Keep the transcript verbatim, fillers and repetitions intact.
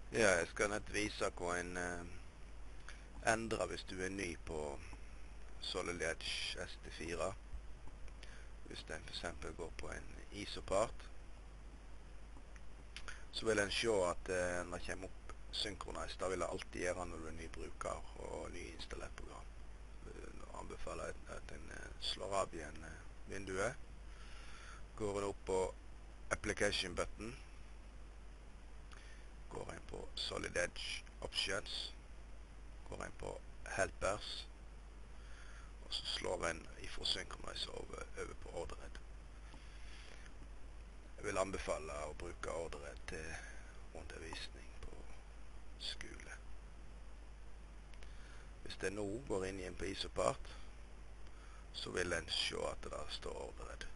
Ja, jeg skal nett vise hva en eh, endrer hvis du er ny på Solid Edge S T fire. Hvis en for eksempel går på en isopart, så vil en se at eh, når det kommer opp Synchronize, da vil det alltid gjøre når du er ny bruker og nyinstallert program. Jeg anbefaler at, at en eh, slår av igjen eh, vinduet. Går en opp på Application button, går en på Solid Edge Options, går en på Helpers, og så slår en ifra Synchronize over, over på Ordered. Jeg vil anbefale å bruke Ordered til undervisning på skole. Hvis det nå går inn igjen på isopart, så vil en se at det der står Ordered.